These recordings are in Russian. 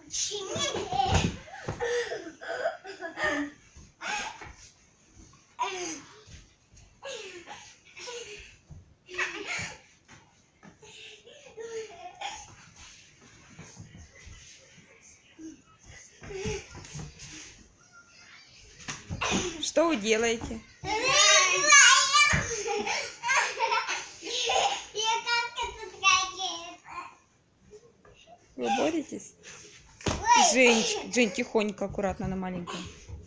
Что вы делаете? Вы боретесь? Жень, тихонько, аккуратно, на маленьком.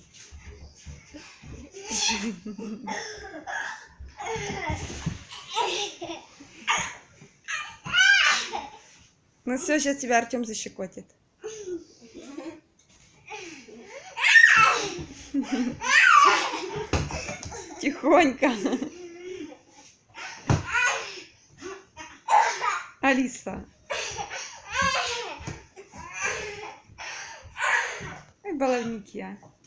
Ну все, сейчас тебя Артем защекотит. Тихонько. Алиса. Ой, баловники.